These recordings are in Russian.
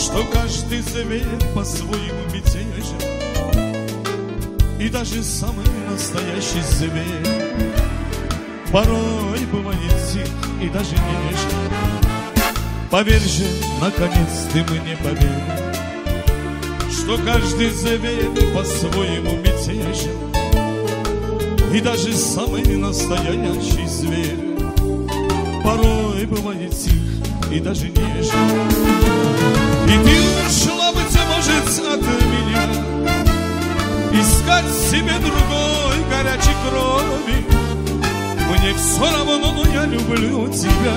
что каждый зверь по-своему мятежен, и даже самый настоящий зверь порой бывает тих и даже нежен. Поверь же, наконец ты мне поверь, что каждый зверь по-своему мятежен, и даже самый настоящий зверь порой бывает тих и даже нежен. И ты ушла, быть может, от меня, искать себе другой горячей крови. Мне все равно, но я люблю тебя.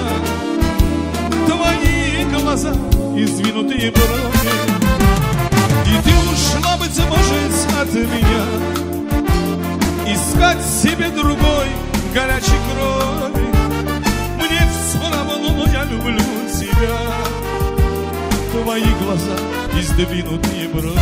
Твои глаза и сдвинутые брови. И ты ушла, быть может, от меня, искать себе другой горячей крови. Мне все равно, но я люблю тебя. Твои глаза и сдвинутые брови.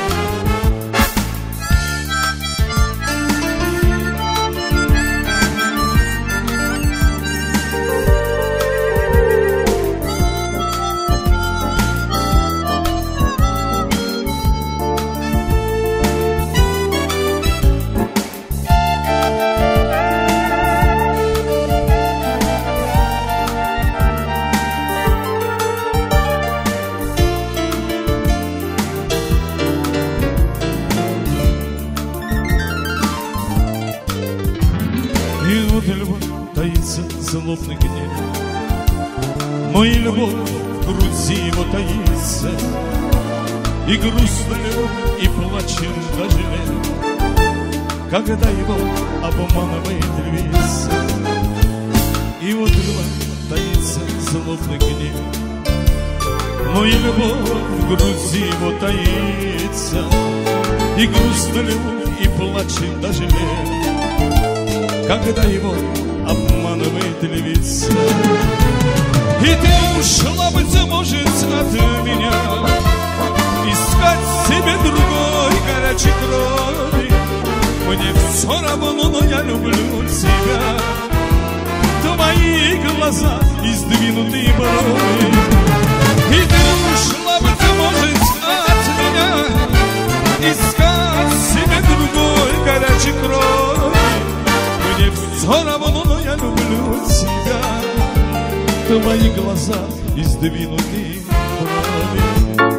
Злобный гнев, моя любовь в груди его таится, и грустно любовь, и плачет даже лет, когда его обманывает львица. И вот любовь таится злобный гнев, моя любовь в груди его таится, и грустно любовь, и плачет даже лет, когда его обманывает львица. И ты ушла, быть может, от меня, искать себе другой горячей крови. Мне все равно, но я люблю тебя. Твои глаза и сдвинутые брови. И ты ушла, быть может, от меня, искать себе другой горячей крови. Мне все равно, но я люблю тебя. Твои глаза и сдвинутые брови.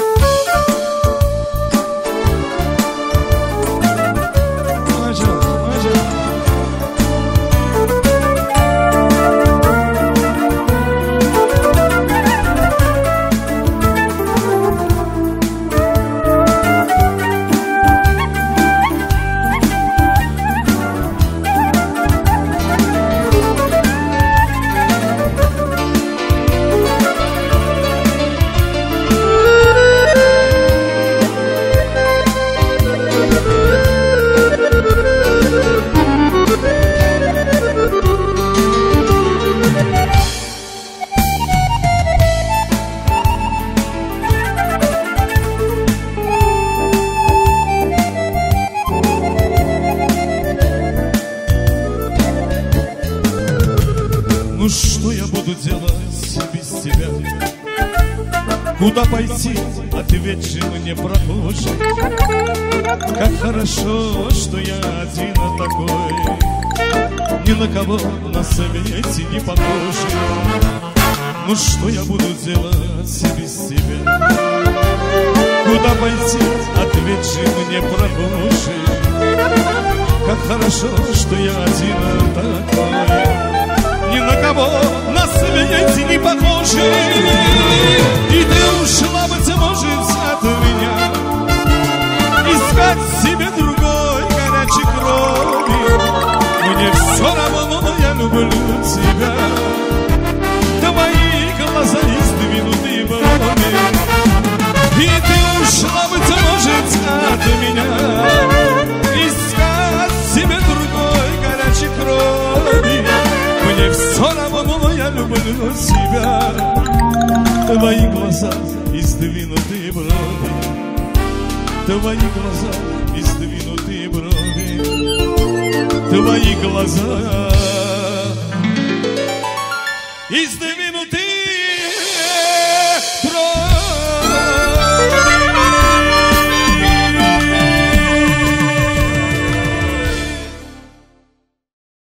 Ну что я буду делать без тебя? Куда пойти? Ответь же мне, прохожий. Как хорошо, что я один такой, ни на кого на свете не похожий. Ну что я буду делать без тебя? Куда пойти? Ответь же мне, прохожий. Как хорошо, что я один такой, ни на кого на свете не похожий. И ты ушла, быть может, от меня, искать себе другой горячей крови. Мне все равно, но я люблю тебя. Твои глаза и сдвинутые брови. И ты ушла, быть может, от меня, искать себе другой горячей крови. Мне все равно, но я люблю тебя. Твои глаза и сдвинутые брови. Твои глаза и сдвинутые брови. Твои глаза и сдвинутые